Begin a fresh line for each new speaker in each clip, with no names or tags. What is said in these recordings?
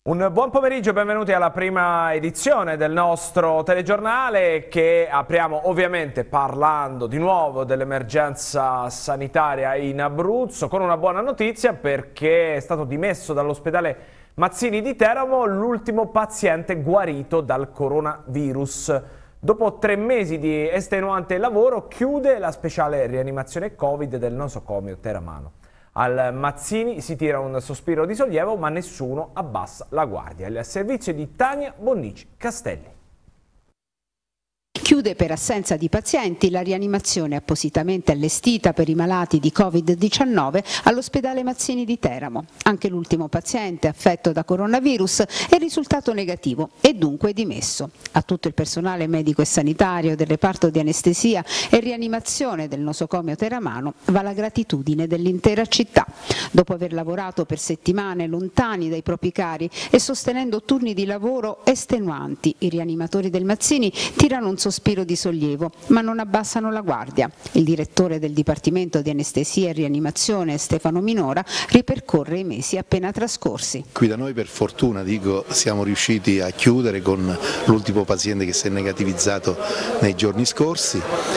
Un buon pomeriggio e benvenuti alla prima edizione del nostro telegiornale che apriamo ovviamente parlando di nuovo dell'emergenza sanitaria in Abruzzo con una buona notizia perché è stato dimesso dall'ospedale Mazzini di Teramo l'ultimo paziente guarito dal coronavirus. Dopo 3 mesi di estenuante lavoro chiude la speciale rianimazione Covid del nosocomio teramano. Al Mazzini si tira un sospiro di sollievo, ma nessuno abbassa la guardia. Il servizio di Tania Bonnici Castelli.
Chiude per assenza di pazienti la rianimazione appositamente allestita per i malati di Covid-19 all'ospedale Mazzini di Teramo. Anche l'ultimo paziente affetto da coronavirus è risultato negativo e dunque dimesso. A tutto il personale medico e sanitario del reparto di anestesia e rianimazione del nosocomio teramano va la gratitudine dell'intera città. Dopo aver lavorato per settimane lontani dai propri cari e sostenendo turni di lavoro estenuanti, i rianimatori del Mazzini tirano un sospiro di sollievo, ma non abbassano la guardia. Il direttore del Dipartimento di Anestesia e Rianimazione, Stefano Minora, ripercorre i mesi appena trascorsi.
Qui da noi per fortuna siamo riusciti a chiudere con l'ultimo paziente che si è negativizzato nei giorni scorsi.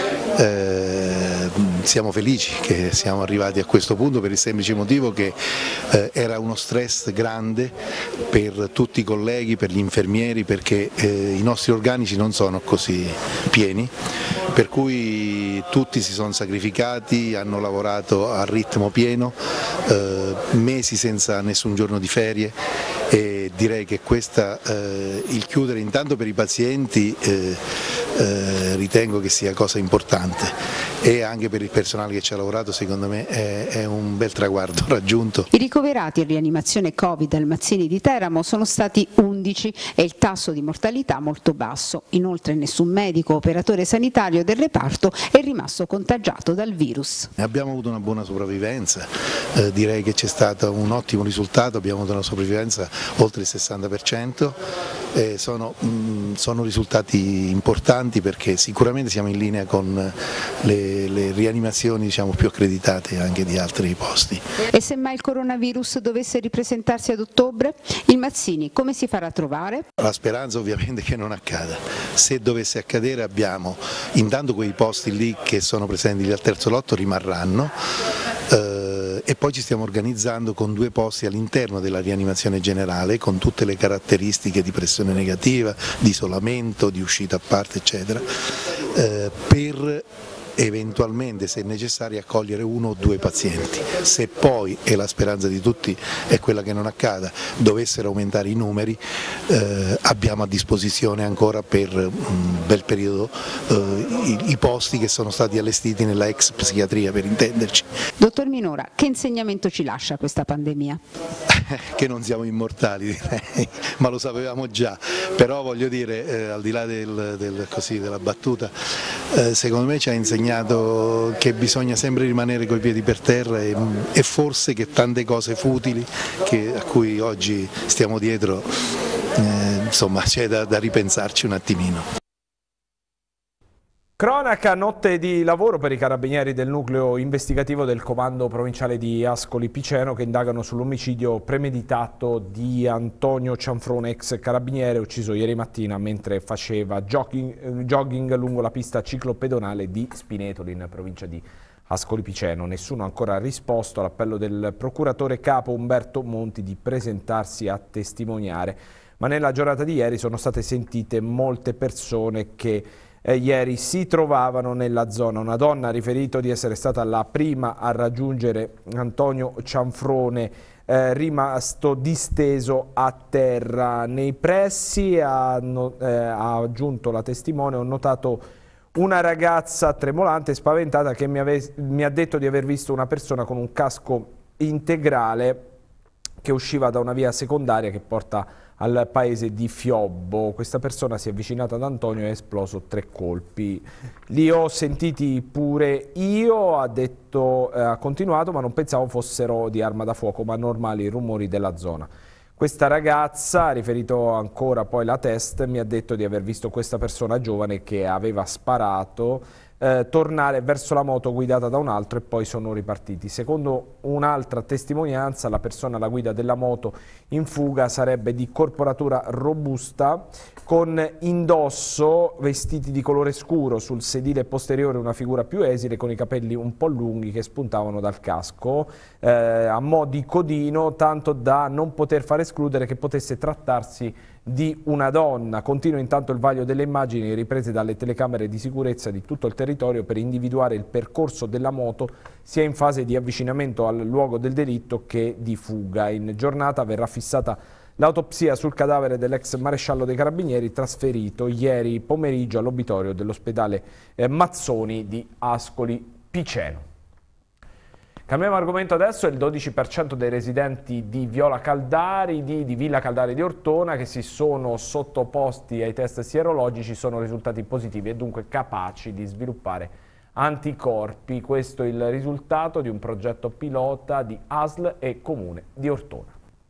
Siamo felici che siamo arrivati a questo punto per il semplice motivo che era uno stress grande per tutti i colleghi, per gli infermieri, perché i nostri organici non sono così pieni, per cui tutti si sono sacrificati, hanno lavorato a ritmo pieno, mesi senza nessun giorno di ferie e direi che il chiudere intanto per i pazienti ritengo che sia cosa importante e anche per il personale che ci ha lavorato secondo me è un bel traguardo raggiunto.
I ricoverati in rianimazione Covid al Mazzini di Teramo sono stati 11 e il tasso di mortalità molto basso. Inoltre nessun medico o operatore sanitario del reparto è rimasto contagiato dal virus.
Abbiamo avuto una buona sopravvivenza, direi che c'è stato un ottimo risultato, abbiamo avuto una sopravvivenza oltre il 60%, sono risultati importanti perché sicuramente siamo in linea con le rianimazioni più accreditate anche di altri posti.
E se mai il coronavirus dovesse ripresentarsi ad ottobre, il Mazzini come si farà trovare?
La speranza ovviamente che non accada. Se dovesse accadere abbiamo intanto quei posti lì che sono presenti al terzo lotto rimarranno. E poi ci stiamo organizzando con 2 posti all'interno della rianimazione generale con tutte le caratteristiche di pressione negativa, di isolamento, di uscita a parte eccetera, per eventualmente se necessario accogliere 1 o 2 pazienti. Se poi, e la speranza di tutti è quella che non accada, dovessero aumentare i numeri, abbiamo a disposizione ancora per un bel periodo i posti che sono stati allestiti nella ex psichiatria, per intenderci.
Dottor Minora, che insegnamento ci lascia questa pandemia?
Che non siamo immortali direi, ma lo sapevamo già, però voglio dire, al di là della battuta, secondo me ci ha insegnato che bisogna sempre rimanere coi piedi per terra e forse che tante cose futili a cui oggi stiamo dietro, insomma c'è da ripensarci un attimino.
Cronaca, notte di lavoro per i carabinieri del nucleo investigativo del comando provinciale di Ascoli Piceno che indagano sull'omicidio premeditato di Antonio Cianfrone, ex carabiniere, ucciso ieri mattina mentre faceva jogging lungo la pista ciclopedonale di Spinetoli in provincia di Ascoli Piceno. Nessuno ha ancora risposto all'appello del procuratore capo Umberto Monti di presentarsi a testimoniare, ma nella giornata di ieri sono state sentite molte persone che ieri si trovavano nella zona. Una donna ha riferito di essere stata la prima a raggiungere Antonio Cianfrone, rimasto disteso a terra nei pressi. Ha aggiunto la testimone: ho notato una ragazza tremolante e spaventata che mi ha detto di aver visto una persona con un casco integrale che usciva da una via secondaria che porta al paese di Fiobbo. Questa persona si è avvicinata ad Antonio e ha esploso 3 colpi. Li ho sentiti pure io, ha continuato, ma non pensavo fossero di arma da fuoco, ma normali rumori della zona. Questa ragazza, ha riferito ancora poi la test, mi ha detto di aver visto questa persona giovane che aveva sparato tornare verso la moto guidata da un altro e poi sono ripartiti. Secondo un'altra testimonianza, la persona alla guida della moto in fuga sarebbe di corporatura robusta, con indosso vestiti di colore scuro, sul sedile posteriore una figura più esile con i capelli un po' lunghi che spuntavano dal casco, a mo' di codino, tanto da non poter far escludere che potesse trattarsi di una donna. Continua intanto il vaglio delle immagini riprese dalle telecamere di sicurezza di tutto il territorio per individuare il percorso della moto sia in fase di avvicinamento al luogo del delitto che di fuga. In giornata verrà fissata l'autopsia sul cadavere dell'ex maresciallo dei Carabinieri trasferito ieri pomeriggio all'obitorio dell'ospedale Mazzoni di Ascoli Piceno. Cambiamo argomento adesso. Il 12% dei residenti di Villa Caldari di Ortona che si sono sottoposti ai test sierologici sono risultati positivi e dunque capaci di sviluppare anticorpi. Questo è il risultato di un progetto pilota di ASL e Comune di Ortona.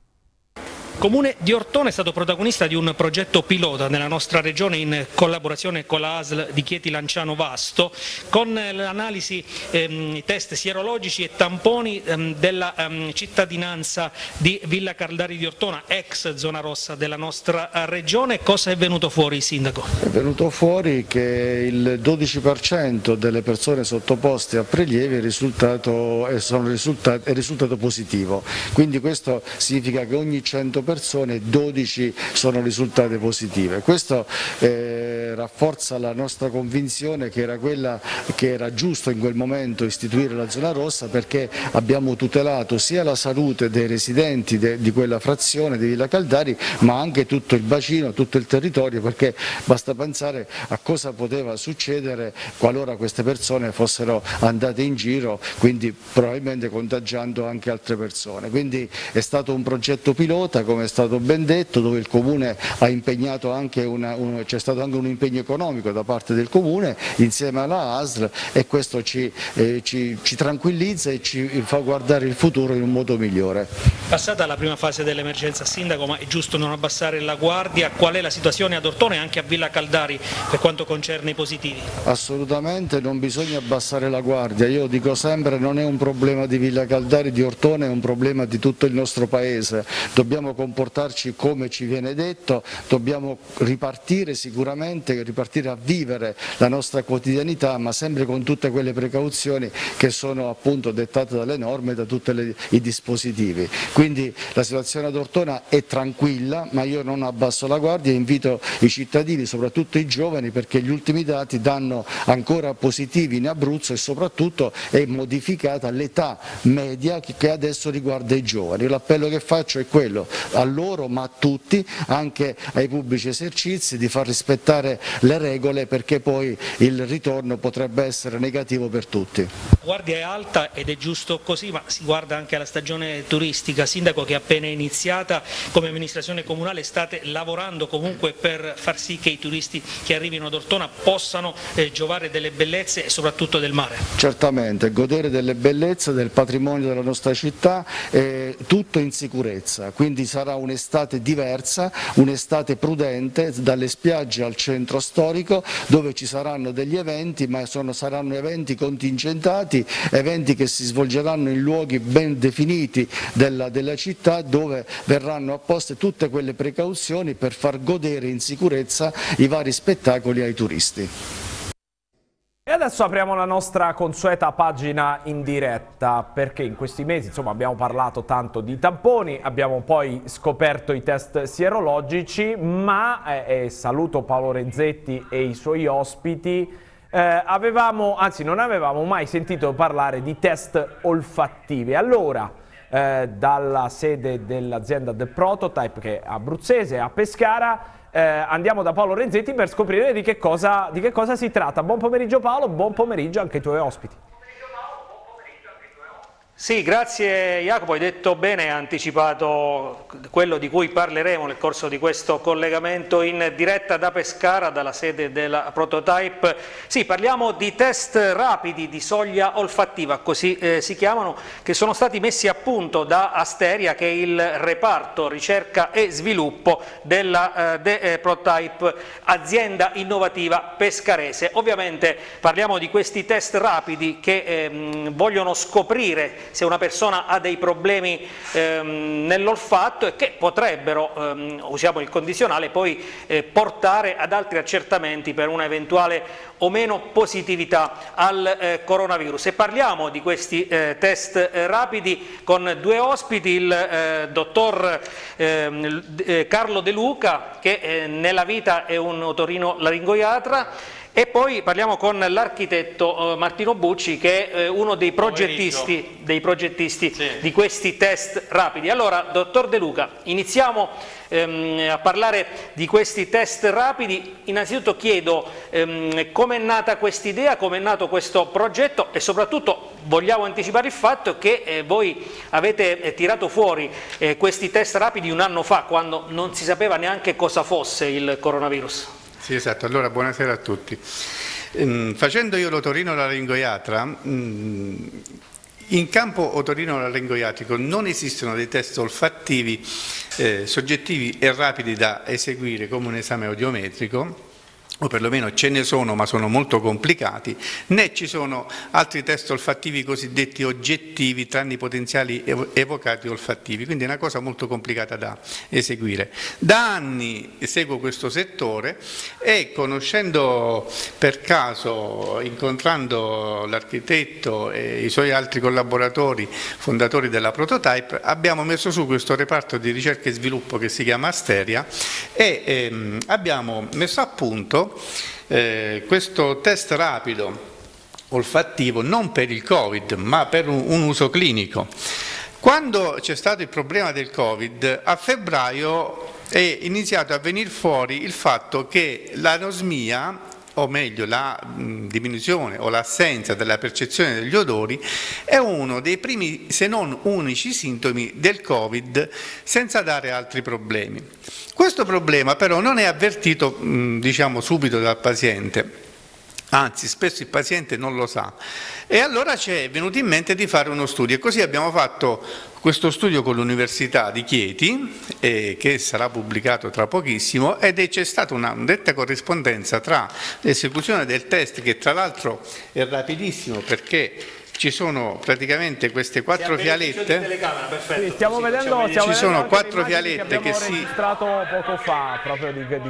Comune di Ortona è stato protagonista di un progetto pilota nella nostra regione in collaborazione con la ASL di Chieti Lanciano Vasto, con l'analisi test sierologici e tamponi della cittadinanza di Villa Caldari di Ortona, ex zona rossa della nostra regione. Cosa è venuto fuori, Sindaco?
È venuto fuori che il 12% delle persone sottoposte a prelievi è risultato positivo, quindi questo significa che ogni 100 persone 12 sono risultate positive. Questo rafforza la nostra convinzione che era quella che era giusto in quel momento istituire la zona rossa, perché abbiamo tutelato sia la salute dei residenti di quella frazione di Villa Caldari, ma anche tutto il bacino, tutto il territorio, perché basta pensare a cosa poteva succedere qualora queste persone fossero andate in giro, quindi probabilmente contagiando anche altre persone. Quindi è stato un progetto pilota, come è stato ben detto, dove il Comune ha impegnato anche c'è stato anche un impegno economico da parte del Comune insieme alla ASL, e questo ci tranquillizza e ci fa guardare il futuro in un modo migliore.
Passata la prima fase dell'emergenza, Sindaco, ma è giusto non abbassare la guardia. Qual è la situazione ad Ortona e anche a Villa Caldari per quanto concerne i positivi?
Assolutamente non bisogna abbassare la guardia, io dico sempre non è un problema di Villa Caldari, di Ortona, è un problema di tutto il nostro paese. Dobbiamo comportarci come ci viene detto, dobbiamo ripartire sicuramente, ripartire a vivere la nostra quotidianità, ma sempre con tutte quelle precauzioni che sono appunto dettate dalle norme e da tutti i dispositivi. Quindi la situazione ad Ortona è tranquilla, ma io non abbasso la guardia e invito i cittadini, soprattutto i giovani, perché gli ultimi dati danno ancora positivi in Abruzzo e soprattutto è modificata l'età media che adesso riguarda i giovani. L'appello che faccio è quello, a loro ma a tutti, anche ai pubblici esercizi, di far rispettare le regole, perché poi il ritorno potrebbe essere negativo per tutti.
La guardia è alta ed è giusto così, ma si guarda anche alla stagione turistica. Sindaco, che è appena iniziata, come amministrazione comunale state lavorando comunque per far sì che i turisti che arrivino ad Ortona possano giovare delle bellezze e soprattutto del mare?
Certamente, godere delle bellezze, del patrimonio della nostra città, tutto in sicurezza, quindi sarà un'estate diversa, un'estate prudente, dalle spiagge al centro storico, dove ci saranno degli eventi, ma saranno eventi contingentati, eventi che si svolgeranno in luoghi ben definiti della città, dove verranno apposte tutte quelle precauzioni per far godere in sicurezza i vari spettacoli ai turisti.
E adesso apriamo la nostra consueta pagina in diretta, perché in questi mesi abbiamo parlato tanto di tamponi, abbiamo poi scoperto i test sierologici, ma saluto Paolo Renzetti e i suoi ospiti, non avevamo mai sentito parlare di test olfattivi. Allora, dalla sede dell'azienda The Prototype, che è abruzzese, a Pescara, andiamo da Paolo Renzetti per scoprire di che cosa si tratta. Buon pomeriggio Paolo, buon pomeriggio anche ai tuoi ospiti.
Sì, grazie Jacopo, hai detto bene, hai anticipato quello di cui parleremo nel corso di questo collegamento in diretta da Pescara, dalla sede della Prototype. Sì, parliamo di test rapidi di soglia olfattiva, così si chiamano, che sono stati messi a punto da Asteria, che è il reparto ricerca e sviluppo della Prototype, azienda innovativa pescarese. Ovviamente parliamo di questi test rapidi che vogliono scoprire se una persona ha dei problemi nell'olfatto e che potrebbero, usiamo il condizionale, poi portare ad altri accertamenti per una eventuale o meno positività al coronavirus. E parliamo di questi test rapidi con due ospiti, il dottor Carlo De Luca, che nella vita è un otorinolaringoiatra, e poi parliamo con l'architetto Martino Bucci, che è uno dei progettisti sì, di questi test rapidi. Allora, dottor De Luca, iniziamo a parlare di questi test rapidi. Innanzitutto chiedo come è nata questa idea, come è nato questo progetto, e soprattutto vogliamo anticipare il fatto che voi avete tirato fuori questi test rapidi un anno fa, quando non si sapeva neanche cosa fosse il coronavirus.
Sì, esatto. Allora, buonasera a tutti. Facendo io l'otorinolaringoiatra, in campo otorinolaringoiatrico non esistono dei test olfattivi soggettivi e rapidi da eseguire come un esame audiometrico, o perlomeno ce ne sono, ma sono molto complicati, né ci sono altri test olfattivi cosiddetti oggettivi, tranne i potenziali evocati olfattivi, quindi è una cosa molto complicata da eseguire. Da anni seguo questo settore e, conoscendo per caso, incontrando l'architetto e i suoi altri collaboratori, fondatori della Prototype, abbiamo messo su questo reparto di ricerca e sviluppo che si chiama Asteria e abbiamo messo a punto questo test rapido olfattivo non per il Covid ma per un uso clinico. Quando c'è stato il problema del Covid, a febbraio è iniziato a venire fuori il fatto che l'anosmia, o meglio la diminuzione o l'assenza della percezione degli odori, è uno dei primi, se non unici, sintomi del Covid, senza dare altri problemi. Questo problema però non è avvertito diciamo subito dal paziente, anzi spesso il paziente non lo sa, e allora ci è venuto in mente di fare uno studio, e così abbiamo fatto questo studio con l'Università di Chieti, che sarà pubblicato tra pochissimo, ed c'è stata una netta corrispondenza tra l'esecuzione del test, che tra l'altro è rapidissimo perché ci sono praticamente queste quattro fialette.
Sì, stiamo vedendo
ci sono quattro fialette che si
registrato poco fa proprio di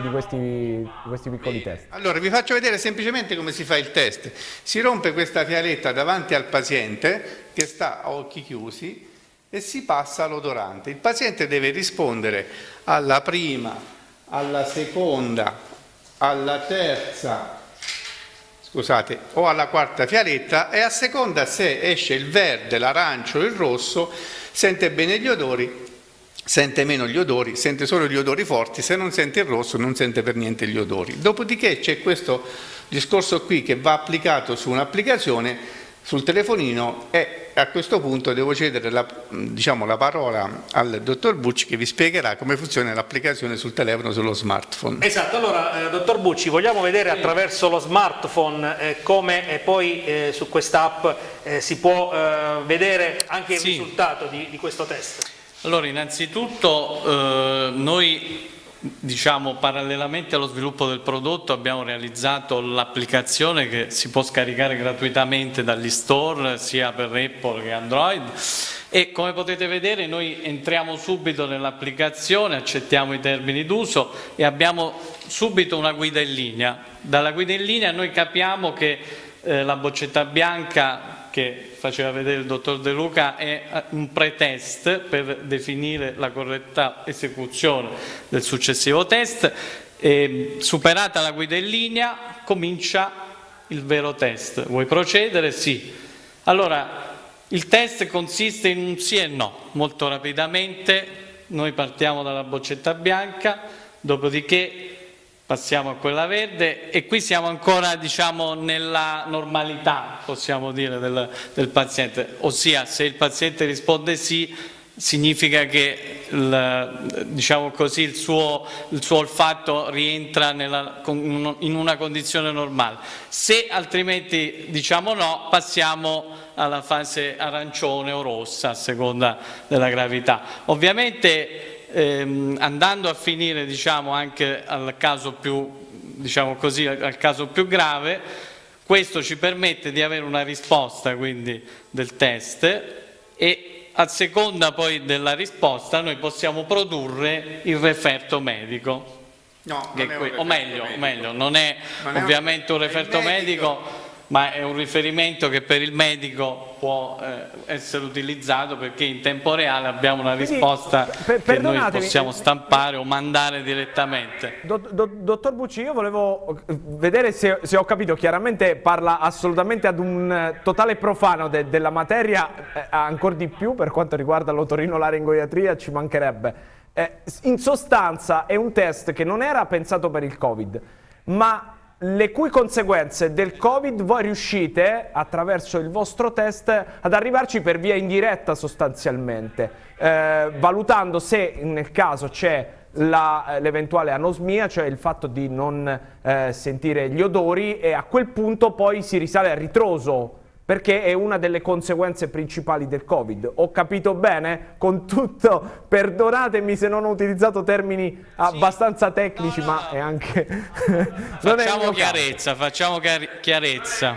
questi piccoli test.
Allora vi faccio vedere semplicemente come si fa il test. Si rompe questa fialetta davanti al paziente che sta a occhi chiusi e si passa l'odorante. Il paziente deve rispondere alla prima, alla seconda, alla terza, scusate, o alla quarta fialetta, e a seconda se esce il verde, l'arancio o il rosso, sente bene gli odori, sente meno gli odori, sente solo gli odori forti, se non sente il rosso non sente per niente gli odori. Dopodiché c'è questo discorso qui che va applicato su un'applicazione sul telefonino, e a questo punto devo cedere la parola al dottor Bucci, che vi spiegherà come funziona l'applicazione sul telefono, sullo smartphone.
Esatto, allora dottor Bucci, vogliamo vedere attraverso lo smartphone come poi su questa app si può vedere anche il risultato di questo test.
Allora, innanzitutto noi, diciamo, parallelamente allo sviluppo del prodotto abbiamo realizzato l'applicazione che si può scaricare gratuitamente dagli store sia per Apple che Android, e come potete vedere noi entriamo subito nell'applicazione, accettiamo i termini d'uso e abbiamo subito una guida in linea. Dalla guida in linea noi capiamo che la boccetta bianca che faceva vedere il dottor De Luca è un pretest per definire la corretta esecuzione del successivo test, e superata la guida in linea comincia il vero test. Vuoi procedere? Sì. Allora, il test consiste in un sì e no. Molto rapidamente noi partiamo dalla boccetta bianca, dopodiché Passiamo a quella verde e qui siamo ancora, diciamo, nella normalità, possiamo dire, del paziente, ossia se il paziente risponde sì, significa che diciamo così, il suo olfatto rientra in una condizione normale. Se altrimenti diciamo no, passiamo alla fase arancione o rossa a seconda della gravità. Ovviamente andando a finire, diciamo, anche al caso più, diciamo così, al caso più grave, questo ci permette di avere una risposta quindi del test e a seconda poi della risposta noi possiamo produrre il referto medico.
No,
o meglio, non è ovviamente un referto medico, ma è un riferimento che per il medico può essere utilizzato perché in tempo reale abbiamo una risposta che noi possiamo stampare o mandare direttamente.
Dottor Bucci, io volevo vedere se ho capito, chiaramente parla assolutamente ad un totale profano della materia, ancora di più per quanto riguarda l'otorinolaringoiatria, ci mancherebbe. In sostanza è un test che non era pensato per il Covid, ma le cui conseguenze del Covid voi riuscite, attraverso il vostro test, ad arrivarci per via indiretta sostanzialmente, valutando se nel caso c'è l'eventuale anosmia, cioè il fatto di non sentire gli odori, e a quel punto poi si risale a ritroso, perché è una delle conseguenze principali del Covid. Ho capito bene? Con tutto, perdonatemi se non ho utilizzato termini abbastanza tecnici, no. Ma è anche...
Facciamo chiarezza.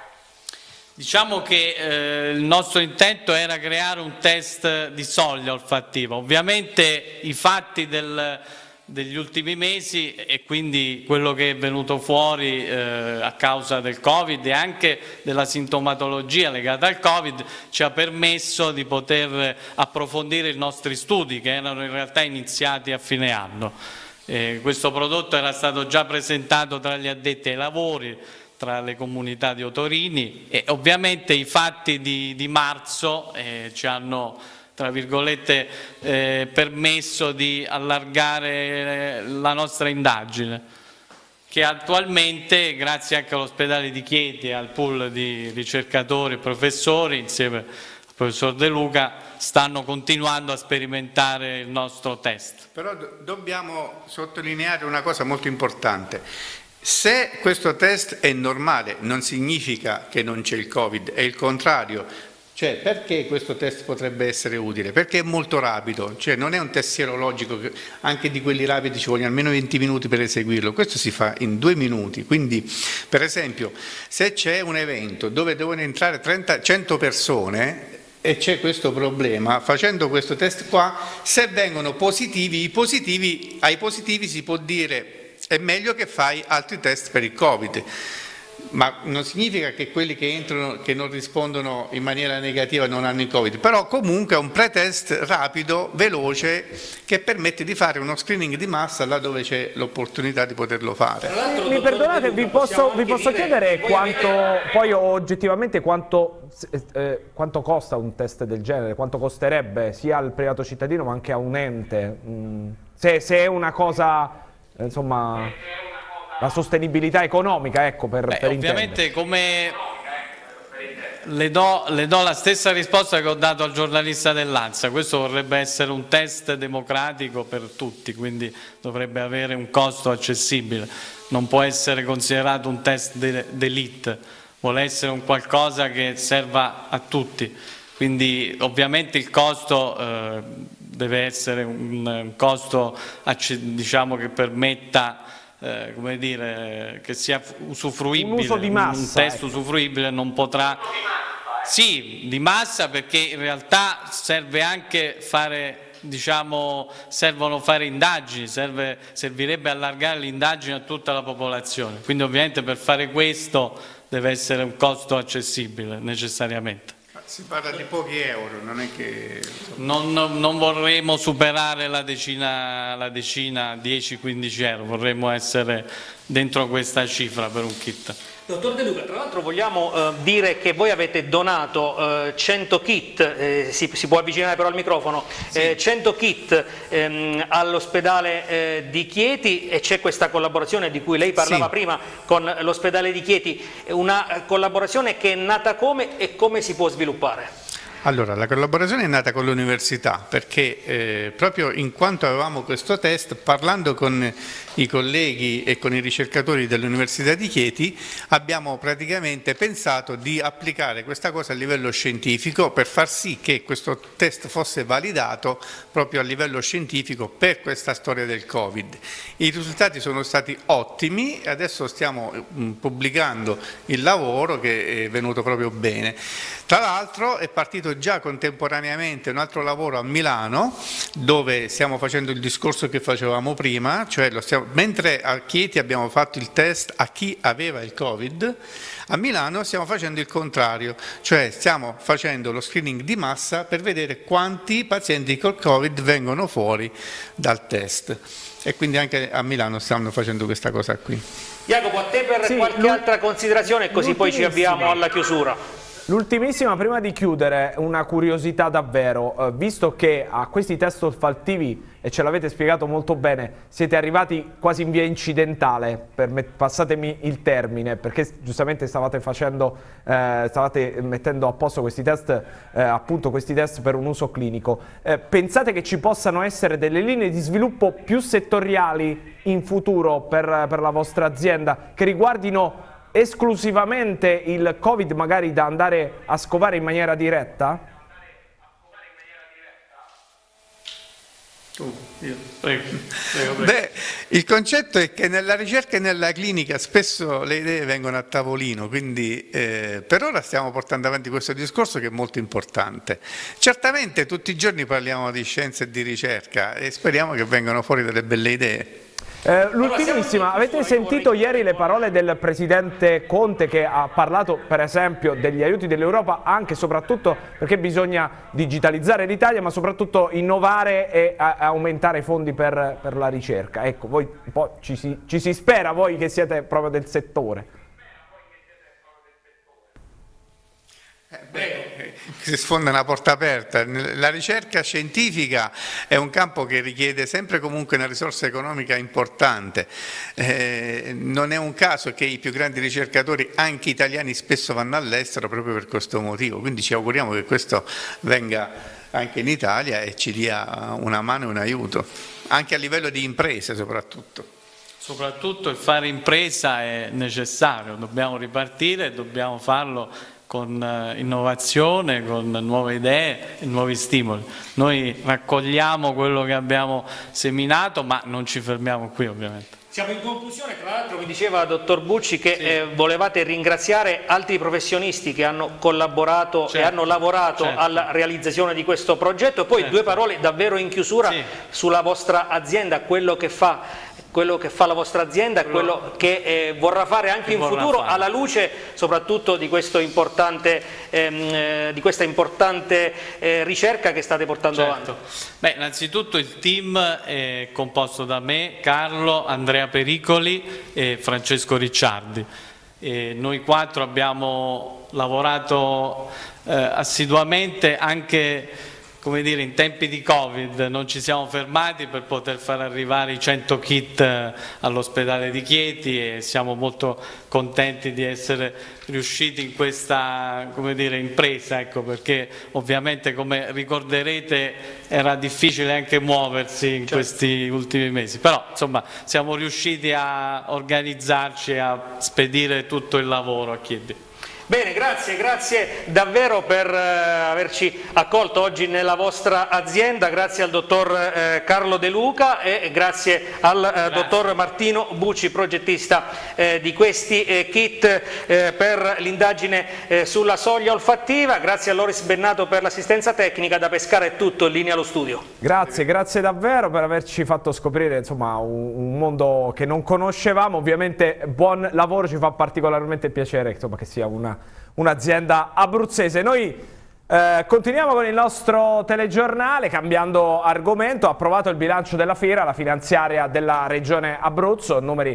Diciamo che il nostro intento era creare un test di soglia olfattiva. Ovviamente i fatti degli ultimi mesi e quindi quello che è venuto fuori a causa del Covid e anche della sintomatologia legata al Covid ci ha permesso di poter approfondire i nostri studi che erano in realtà iniziati a fine anno. Questo prodotto era stato già presentato tra gli addetti ai lavori, tra le comunità di otorini, e ovviamente i fatti di marzo ci hanno, tra virgolette, permesso di allargare la nostra indagine, che attualmente, grazie anche all'ospedale di Chieti e al pool di ricercatori e professori, insieme al professor De Luca, stanno continuando a sperimentare il nostro test.
Però dobbiamo sottolineare una cosa molto importante. Se questo test è normale, non significa che non c'è il Covid, è il contrario. Cioè, perché questo test potrebbe essere utile? Perché è molto rapido, cioè non è un test sierologico, anche di quelli rapidi ci vogliono almeno 20 minuti per eseguirlo, questo si fa in 2 minuti, quindi per esempio se c'è un evento dove devono entrare 100 persone e c'è questo problema, facendo questo test qua, se vengono positivi, ai positivi si può dire è meglio che fai altri test per il Covid. Ma non significa che quelli che entrano, che non rispondono in maniera negativa, non hanno il Covid, però comunque è un pretest rapido, veloce, che permette di fare uno screening di massa là dove c'è l'opportunità di poterlo fare.
Mi perdonate, vi posso chiedere quanto, poi oggettivamente quanto costa un test del genere, quanto costerebbe sia al privato cittadino ma anche a un ente, se è una cosa, insomma... La sostenibilità economica, ecco, per
ovviamente come le do la stessa risposta che ho dato al giornalista dell'Ansa, questo vorrebbe essere un test democratico per tutti, quindi dovrebbe avere un costo accessibile, non può essere considerato un test d'élite, vuole essere un qualcosa che serva a tutti, quindi ovviamente il costo deve essere un costo, diciamo, che permetta come dire, che sia usufruibile,
un uso di massa,
un test usufruibile non potrà, sì, di massa, perché in realtà serve anche fare, diciamo, servono fare indagini, servirebbe allargare l'indagine a tutta la popolazione, quindi ovviamente per fare questo deve essere un costo accessibile necessariamente.
Si parla di pochi euro, non è che...
Non vorremmo superare la decina 10-15 euro, vorremmo essere dentro questa cifra per un kit.
Dottor De Luca, tra l'altro vogliamo dire che voi avete donato 100 kit, si può avvicinare però al microfono, sì. 100 kit all'ospedale di Chieti, e c'è questa collaborazione di cui lei parlava, sì, prima con l'ospedale di Chieti, una collaborazione che è nata come e come si può sviluppare?
Allora, la collaborazione è nata con l'università perché proprio in quanto avevamo questo test, parlando con i colleghi e con i ricercatori dell'Università di Chieti, abbiamo praticamente pensato di applicare questa cosa a livello scientifico per far sì che questo test fosse validato proprio a livello scientifico per questa storia del Covid. I risultati sono stati ottimi e adesso stiamo pubblicando il lavoro che è venuto proprio bene. Tra l'altro è partito già contemporaneamente un altro lavoro a Milano dove stiamo facendo il discorso che facevamo prima, cioè mentre a Chieti abbiamo fatto il test a chi aveva il Covid, a Milano stiamo facendo il contrario, cioè stiamo facendo lo screening di massa per vedere quanti pazienti col Covid vengono fuori dal test. E quindi anche a Milano stanno facendo questa cosa qui.
Jacopo, a te per qualche altra considerazione, così poi ci avviamo alla chiusura.
L'ultimissima, prima di chiudere, una curiosità davvero, visto che a questi test olfattivi, e ce l'avete spiegato molto bene, siete arrivati quasi in via incidentale, passatemi il termine, perché giustamente stavate mettendo a posto questi test, appunto questi test per un uso clinico. Pensate che ci possano essere delle linee di sviluppo più settoriali in futuro per la vostra azienda, che riguardino esclusivamente il Covid, magari da andare a scovare in maniera diretta?
Prego.
Beh, il concetto è che nella ricerca e nella clinica spesso le idee vengono a tavolino, quindi per ora stiamo portando avanti questo discorso che è molto importante. Certamente tutti i giorni parliamo di scienza e di ricerca e speriamo che vengano fuori delle belle idee.
L'ultimissima, avete sentito ieri le parole del presidente Conte, che ha parlato per esempio degli aiuti dell'Europa anche e soprattutto perché bisogna digitalizzare l'Italia, ma soprattutto innovare e aumentare i fondi per la ricerca. Ecco, voi un po' ci si spera, voi che siete proprio del settore.
Si sfonda una porta aperta. La ricerca scientifica è un campo che richiede sempre comunque una risorsa economica importante. Non è un caso che i più grandi ricercatori, anche italiani, spesso vanno all'estero proprio per questo motivo, quindi ci auguriamo che questo venga anche in Italia e ci dia una mano e un aiuto, anche a livello di imprese soprattutto.
Soprattutto il fare impresa è necessario, dobbiamo ripartire e dobbiamo farlo con innovazione, con nuove idee e nuovi stimoli. Noi raccogliamo quello che abbiamo seminato, ma non ci fermiamo qui ovviamente.
Siamo in conclusione, tra l'altro mi diceva dottor Bucci che volevate ringraziare altri professionisti che hanno collaborato e hanno lavorato alla realizzazione di questo progetto, e poi due parole davvero in chiusura sulla vostra azienda, quello che fa la vostra azienda e quello che vorrà fare anche in futuro, alla luce soprattutto di questa importante ricerca che state portando avanti.
Beh, innanzitutto il team è composto da me, Carlo, Andrea Pericoli e Francesco Ricciardi. Noi quattro abbiamo lavorato assiduamente anche, come dire, in tempi di Covid, non ci siamo fermati per poter far arrivare i 100 kit all'ospedale di Chieti, e siamo molto contenti di essere riusciti in questa, come dire, impresa, ecco, perché ovviamente, come ricorderete, era difficile anche muoversi in questi ultimi mesi, però insomma siamo riusciti a organizzarci e a spedire tutto il lavoro a Chieti.
Bene, grazie davvero per averci accolto oggi nella vostra azienda, grazie al dottor Carlo De Luca e grazie al dottor Martino Bucci, progettista di questi kit per l'indagine sulla soglia olfattiva. Grazie a Loris Bennato per l'assistenza tecnica. Da Pescara è tutto, in linea allo studio. Grazie davvero per averci fatto scoprire, insomma, un mondo che non conoscevamo. Ovviamente buon lavoro, ci fa particolarmente piacere, insomma, che sia un'azienda abruzzese. Noi continuiamo con il nostro telegiornale, cambiando argomento. Approvato il bilancio della fiera, la finanziaria della regione Abruzzo, numeri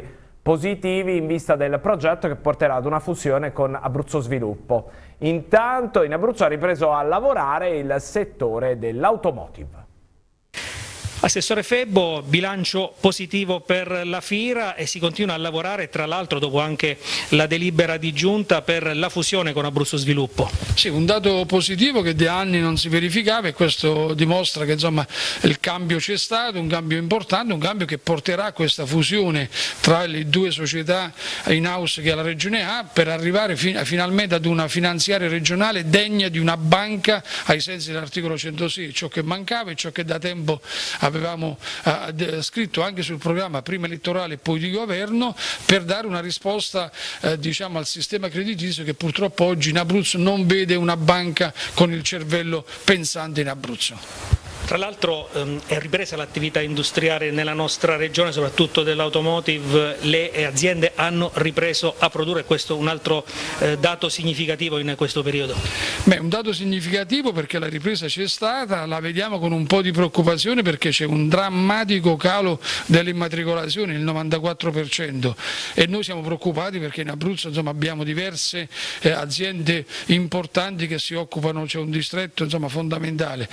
positivi in vista del progetto che porterà ad una fusione con Abruzzo Sviluppo. Intanto in Abruzzo ha ripreso a lavorare il settore dell'automotive.
Assessore Febbo, bilancio positivo per la Fira e si continua a lavorare, tra l'altro dopo anche la delibera di giunta per la fusione con Abruzzo Sviluppo.
Sì, un dato positivo che da anni non si verificava, e questo dimostra che insomma il cambio c'è stato, un cambio importante, un cambio che porterà a questa fusione tra le due società in house che la Regione ha, per arrivare finalmente ad una finanziaria regionale degna di una banca ai sensi dell'articolo 106, ciò che mancava e ciò che da tempo avevamo scritto anche sul programma prima elettorale e poi di governo, per dare una risposta diciamo, al sistema creditizio che purtroppo oggi in Abruzzo non vede una banca con il cervello pensante in Abruzzo.
Tra l'altro è ripresa l'attività industriale nella nostra regione, soprattutto dell'automotive, le aziende hanno ripreso a produrre, questo è un altro dato significativo in questo periodo.
Beh, un dato significativo perché la ripresa c'è stata, la vediamo con un po' di preoccupazione perché c'è un drammatico calo delle immatricolazioni, il 94%, e noi siamo preoccupati perché in Abruzzo insomma, abbiamo diverse aziende importanti che si occupano, c'è un distretto insomma, fondamentale.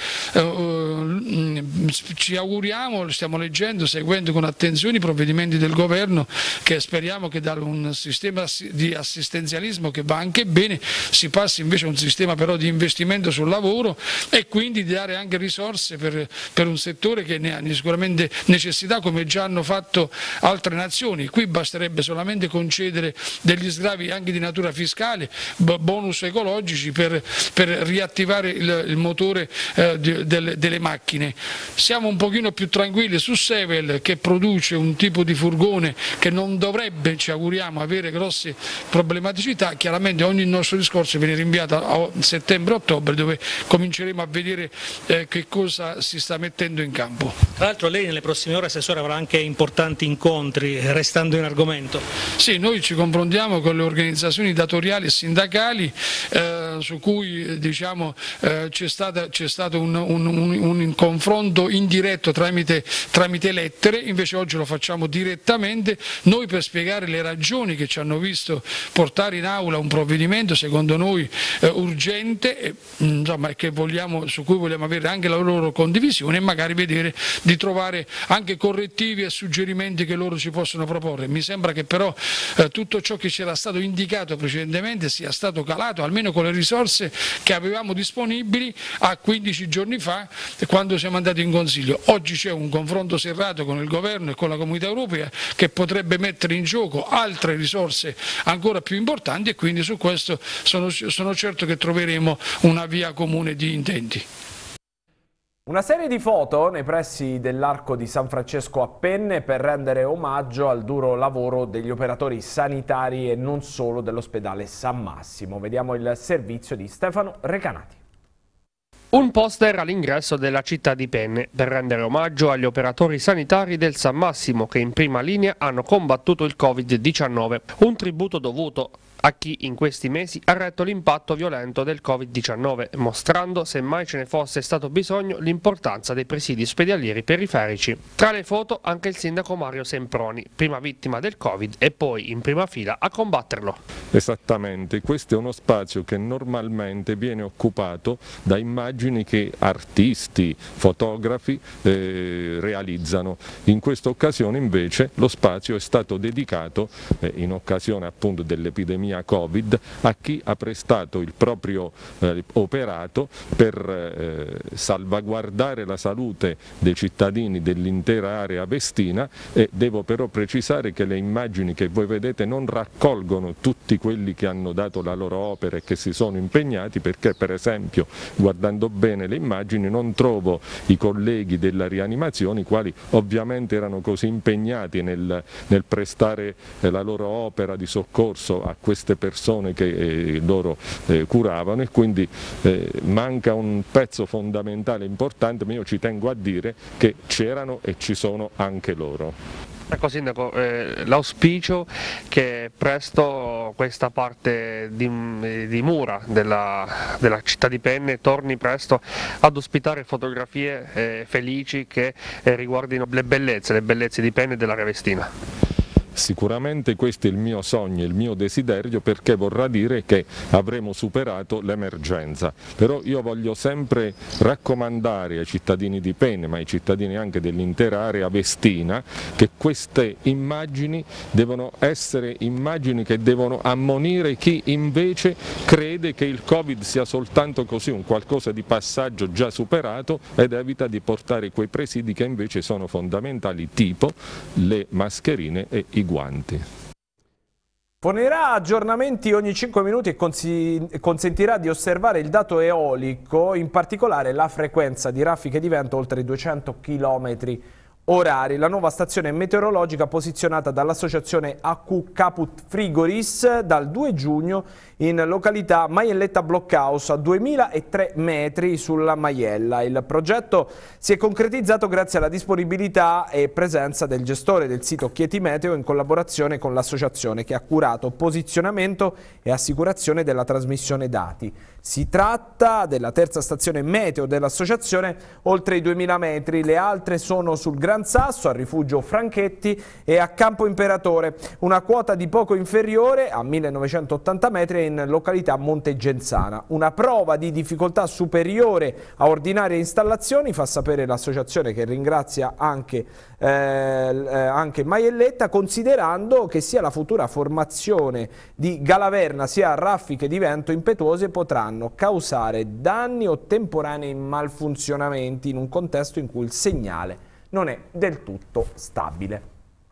Ci auguriamo, stiamo leggendo, seguendo con attenzione i provvedimenti del governo, che speriamo che da un sistema di assistenzialismo che va anche bene si passi invece a un sistema però di investimento sul lavoro e quindi di dare anche risorse per un settore che ne ha sicuramente necessità, come già hanno fatto altre nazioni. Qui basterebbe solamente concedere degli sgravi anche di natura fiscale, bonus ecologici per riattivare il motore delle macchine. Siamo un pochino più tranquilli su Sevel, che produce un tipo di furgone che non dovrebbe, ci auguriamo, avere grosse problematicità. Chiaramente ogni nostro discorso viene rinviato a settembre-ottobre, dove cominceremo a vedere che cosa si sta mettendo in campo.
Tra l'altro lei nelle prossime ore, Assessore, avrà anche importanti incontri, restando in argomento.
Sì, noi ci confrontiamo con le organizzazioni datoriali e sindacali su cui diciamo, c'è stato un confronto indiretto tramite lettere, invece oggi lo facciamo direttamente, noi per spiegare le ragioni che ci hanno visto portare in aula un provvedimento secondo noi urgente, insomma, su cui vogliamo avere anche la loro condivisione e magari vedere di trovare anche correttivi e suggerimenti che loro ci possono proporre. Mi sembra che però tutto ciò che ci era stato indicato precedentemente sia stato calato, almeno con le risorse che avevamo disponibili a 15 giorni fa, quando siamo andati in Consiglio. Oggi c'è un confronto serrato con il Governo e con la Comunità Europea che potrebbe mettere in gioco altre risorse ancora più importanti e quindi su questo sono certo che troveremo una via comune di intenti.
Una serie di foto nei pressi dell'Arco di San Francesco a Penne per rendere omaggio al duro lavoro degli operatori sanitari e non solo dell'ospedale San Massimo. Vediamo il servizio di Stefano Recanati.
Un poster all'ingresso della città di Penne per rendere omaggio agli operatori sanitari del San Massimo che in prima linea hanno combattuto il Covid-19. Un tributo dovuto a chi in questi mesi ha retto l'impatto violento del Covid-19, mostrando, se mai ce ne fosse stato bisogno, l'importanza dei presidi ospedalieri periferici. Tra le foto anche il sindaco Mario Semproni, prima vittima del Covid e poi in prima fila a combatterlo.
Esattamente, questo è uno spazio che normalmente viene occupato da immagini che artisti, fotografi realizzano. In questa occasione invece lo spazio è stato dedicato, in occasione appunto dell'epidemia Covid, a chi ha prestato il proprio operato per salvaguardare la salute dei cittadini dell'intera area vestina, e devo però precisare che le immagini che voi vedete non raccolgono tutti quelli che hanno dato la loro opera e che si sono impegnati, perché per esempio guardando bene le immagini non trovo i colleghi della rianimazione, i quali ovviamente erano così impegnati nel prestare la loro opera di soccorso a queste persone che loro curavano, e quindi manca un pezzo fondamentale importante, ma io ci tengo a dire che c'erano e ci sono anche loro.
Ecco Sindaco, l'auspicio che presto questa parte di mura della città di Penne torni presto ad ospitare fotografie felici che riguardino le bellezze di Penne e dell'area vestina.
sicuramente questo è il mio sogno, il mio desiderio, perché vorrà dire che avremo superato l'emergenza. Però io voglio sempre raccomandare ai cittadini di Penne, ma ai cittadini anche dell'intera area vestina, che queste immagini devono essere immagini che devono ammonire chi invece crede che il Covid sia soltanto così, un qualcosa di passaggio già superato, ed evita di portare quei presidi che invece sono fondamentali, tipo le mascherine e i guanti.
Fornirà aggiornamenti ogni 5 minuti e consentirà di osservare il dato eolico, in particolare la frequenza di raffiche di vento oltre i 200 km orari. La nuova stazione meteorologica posizionata dall'associazione AQ Caput Frigoris dal 2 giugno in località Maielletta Blockhouse a 2003 metri sulla Maiella. Il progetto si è concretizzato grazie alla disponibilità e presenza del gestore del sito Chieti Meteo in collaborazione con l'associazione, che ha curato posizionamento e assicurazione della trasmissione dati. Si tratta della terza stazione meteo dell'associazione oltre i 2000 metri, le altre sono sul Gran Sasso, a Rifugio Franchetti e a Campo Imperatore. Una quota di poco inferiore, a 1980 metri, in località Monte Genzana. Una prova di difficoltà superiore a ordinarie installazioni, fa sapere l'associazione, che ringrazia anche Maielletta, considerando che sia la futura formazione di Galaverna sia raffiche di vento impetuose potranno causare danni o temporanei malfunzionamenti in un contesto in cui il segnale non è del tutto stabile.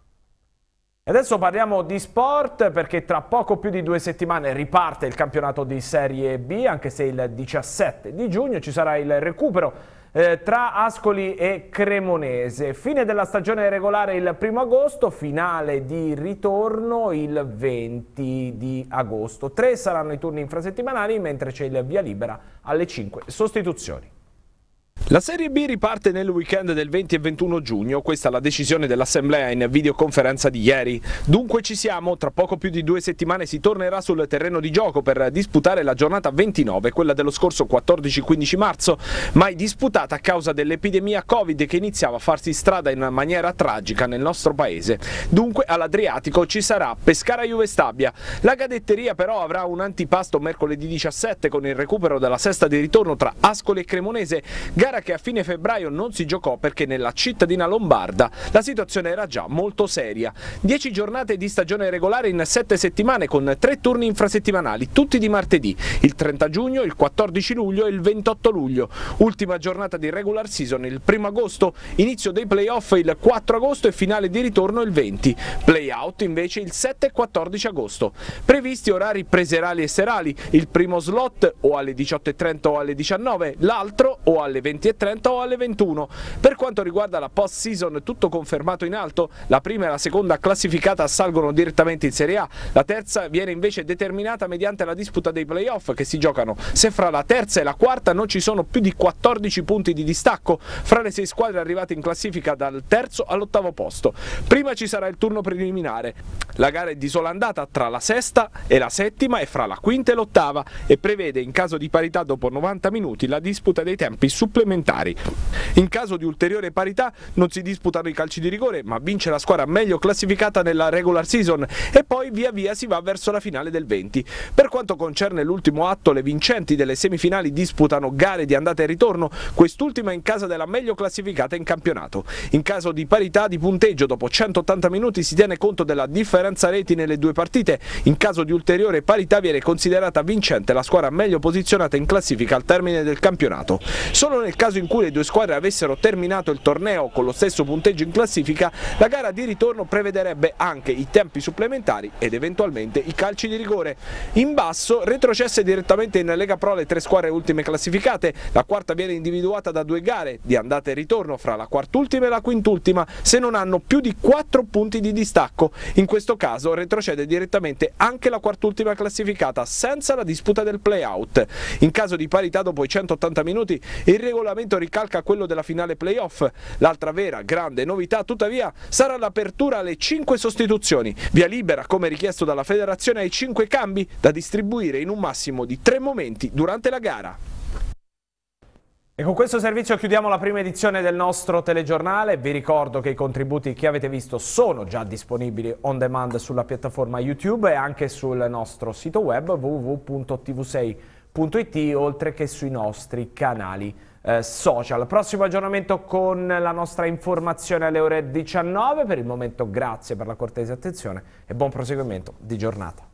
Adesso parliamo di sport, perché tra poco più di 2 settimane riparte il campionato di Serie B, anche se il 17 di giugno ci sarà il recupero tra Ascoli e Cremonese. Fine della stagione regolare il 1° agosto, finale di ritorno il 20 di agosto. 3 saranno i turni infrasettimanali, mentre c'è il via libera alle 5 sostituzioni. La Serie B riparte nel weekend del 20 e 21 giugno, questa è la decisione dell'Assemblea in videoconferenza di ieri. Dunque ci siamo, tra poco più di 2 settimane si tornerà sul terreno di gioco per disputare la giornata 29, quella dello scorso 14-15 marzo, mai disputata a causa dell'epidemia Covid che iniziava a farsi strada in maniera tragica nel nostro paese. Dunque all'Adriatico ci sarà Pescara-Juve Stabia. La cadetteria però avrà un antipasto mercoledì 17 con il recupero della sesta di ritorno tra Ascoli e Cremonese, gara che a fine febbraio non si giocò perché nella cittadina lombarda la situazione era già molto seria. 10 giornate di stagione regolare in 7 settimane con 3 turni infrasettimanali, tutti di martedì, il 30 giugno, il 14 luglio e il 28 luglio. Ultima giornata di regular season il 1° agosto, inizio dei playoff il 4 agosto e finale di ritorno il 20. Playout invece il 7 e 14 agosto. Previsti orari preserali e serali, il primo slot o alle 18:30 o alle 19, l'altro o alle 20:30 o alle 21. Per quanto riguarda la post season, tutto confermato in alto, la prima e la seconda classificata salgono direttamente in Serie A, la terza viene invece determinata mediante la disputa dei playoff che si giocano se fra la terza e la quarta non ci sono più di 14 punti di distacco fra le 6 squadre arrivate in classifica dal terzo all'8° posto. Prima ci sarà il turno preliminare, la gara è di sola andata tra la sesta e la settima e fra la quinta e l'8ª e prevede in caso di parità dopo 90 minuti la disputa dei tempi supplementari. In caso di ulteriore parità non si disputano i calci di rigore, ma vince la squadra meglio classificata nella regular season e poi via via si va verso la finale del 20. Per quanto concerne l'ultimo atto, le vincenti delle semifinali disputano gare di andata e ritorno, quest'ultima in casa della meglio classificata in campionato. In caso di parità di punteggio dopo 180 minuti si tiene conto della differenza reti nelle 2 partite, in caso di ulteriore parità viene considerata vincente la squadra meglio posizionata in classifica al termine del campionato. Solo nel caso in cui le 2 squadre avessero terminato il torneo con lo stesso punteggio in classifica, la gara di ritorno prevederebbe anche i tempi supplementari ed eventualmente i calci di rigore. In basso, retrocesse direttamente in Lega Pro le 3 squadre ultime classificate, la quarta viene individuata da 2 gare di andata e ritorno fra la quartultima e la quintultima se non hanno più di 4 punti di distacco. In questo caso retrocede direttamente anche la quartultima classificata senza la disputa del play-out. In caso di parità dopo i 180 minuti il regolamento ricalca quello della finale playoff. L'altra vera grande novità tuttavia sarà l'apertura alle 5 sostituzioni, via libera come richiesto dalla federazione ai 5 cambi da distribuire in un massimo di 3 momenti durante la gara. E con questo servizio chiudiamo la prima edizione del nostro telegiornale. Vi ricordo che i contributi che avete visto sono già disponibili on demand sulla piattaforma YouTube e anche sul nostro sito web www.tv6.it, oltre che sui nostri canali social. Prossimo aggiornamento con la nostra informazione alle ore 19. Per il momento grazie per la cortese attenzione e buon proseguimento di giornata.